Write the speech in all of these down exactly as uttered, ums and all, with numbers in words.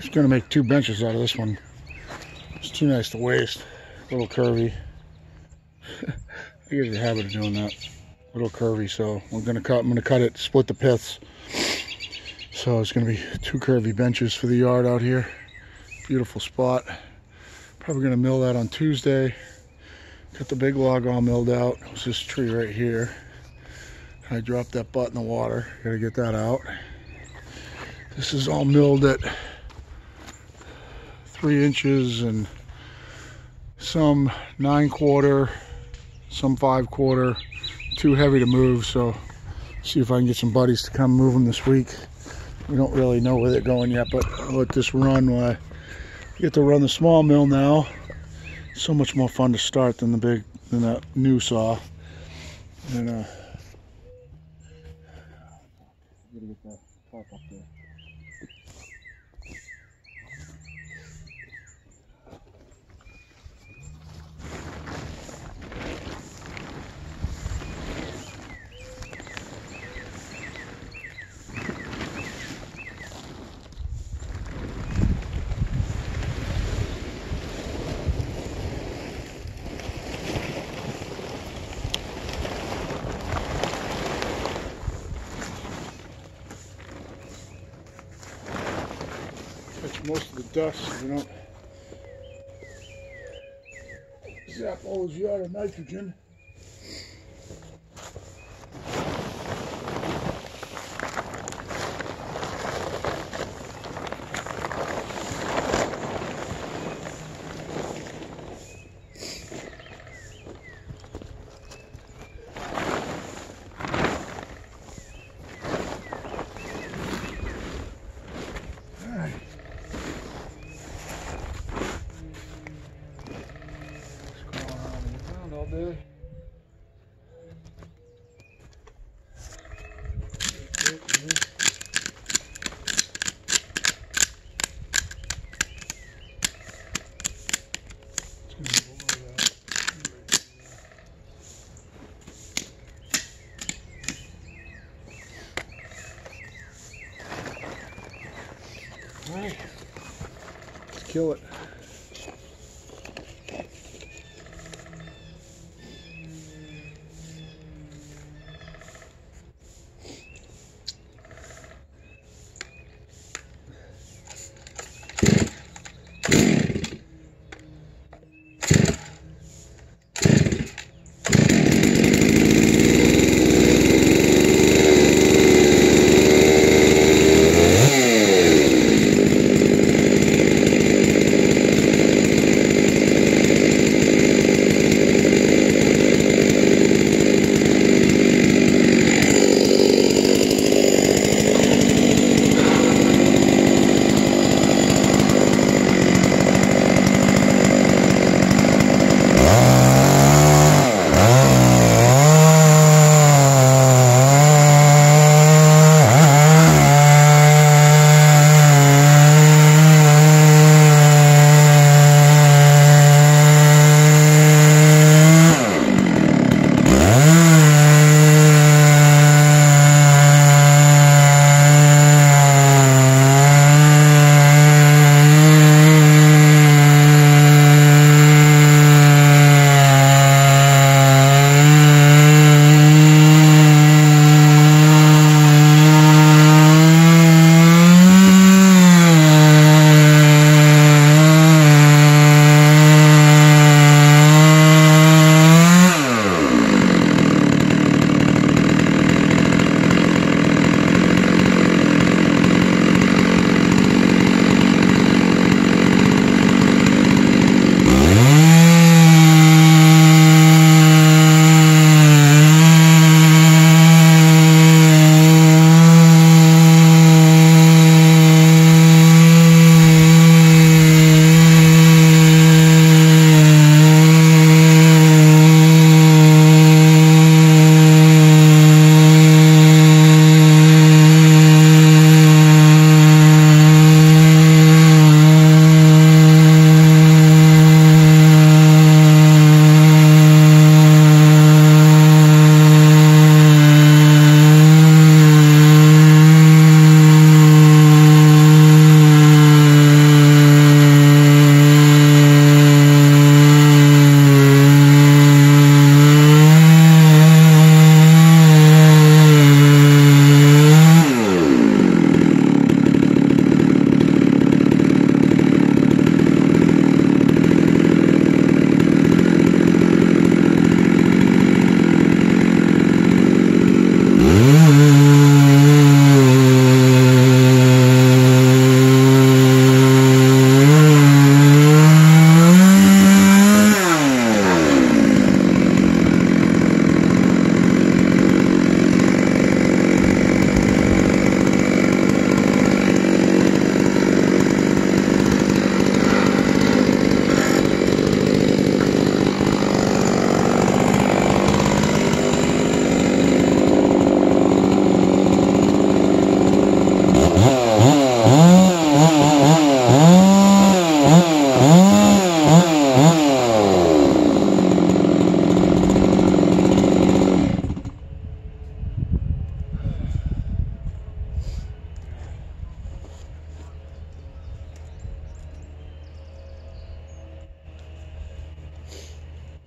was gonna make two benches out of this one. It's too nice to waste. A little curvy. I get the habit of doing that. A little curvy, so we're gonna cut. I'm gonna cut it, split the piths. So it's gonna be two curvy benches for the yard out here. Beautiful spot. Probably gonna mill that on Tuesday. Got the big log all milled out. It was this tree right here. I dropped that butt in the water. Gotta get that out. This is all milled at three inches and some nine quarter, some five quarter. Too heavy to move, so see if I can get some buddies to come move them this week. We don't really know where they're going yet, but I'll let this run while I get to run the small mill now. So much more fun to start than the big, than that new saw. And uh, gotta get that top up there. Catch most of the dust so we don't zap all this yard of nitrogen. There. All right, let's kill it.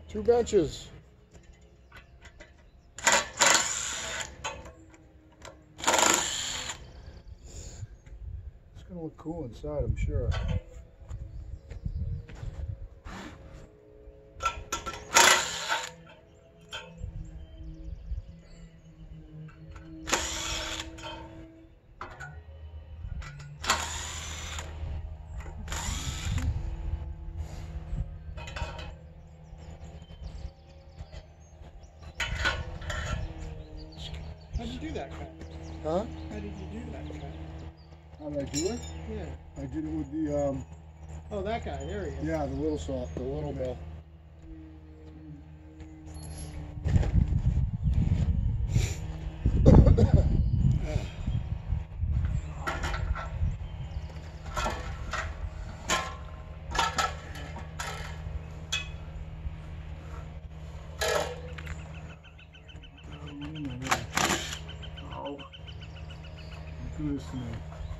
Two benches. It's gonna look cool inside, I'm sure. How did you do that cut? Huh? How did you do that cut? How did I do it? Yeah. I did it with the, um, Oh, that guy. There he is. yeah, the little saw, the little mill. Oh, do this to me.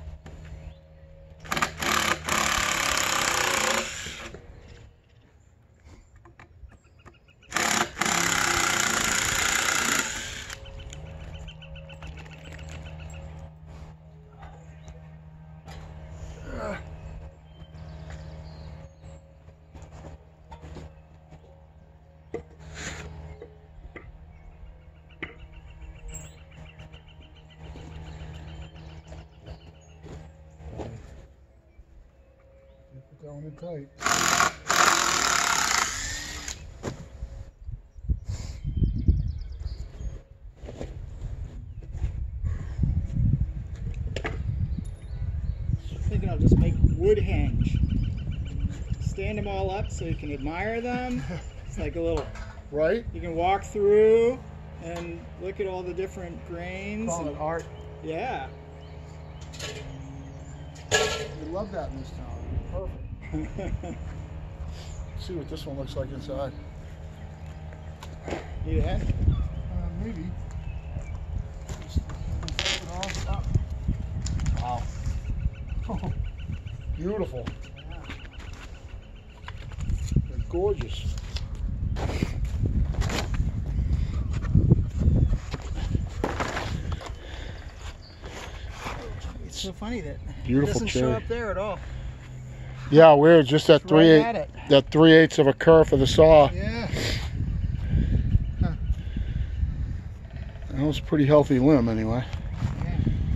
Put that one in tight. Thinking I'll just make wood hinge. Stand them all up so you can admire them. It's like a little, Right? you can walk through and look at all the different grains. Call and- it art. Yeah. We love that in this town. Perfect. Let's see what this one looks like inside. Need a hand? Uh, maybe. Just flip it all up. Wow. Beautiful. They're gorgeous. It's so funny that Beautiful it doesn't cherry. show up there at all. Yeah, weird. Just that It's three right at eight, it. that three eighths of a kerf of the saw. Yeah. That was a pretty healthy limb, anyway. Yeah.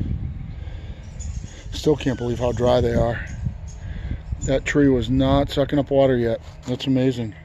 Still can't believe how dry they are. That tree was not sucking up water yet. That's amazing.